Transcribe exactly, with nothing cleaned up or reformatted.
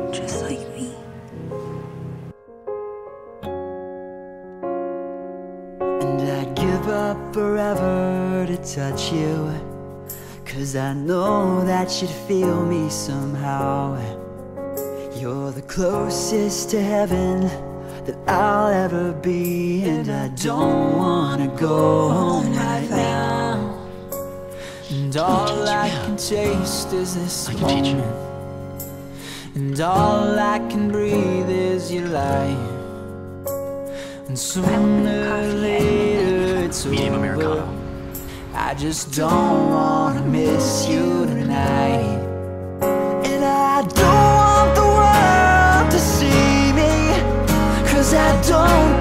just like me. And I'd give up forever to touch you, 'cause I know that you'd feel me somehow. You're the closest to heaven that I'll ever be, and I don't wanna go home right now. And all I can taste is this moment, and all I can breathe is your light. And sooner or later it's over. I just don't wanna miss you tonight. And I don't want the world to see me, 'cause I don't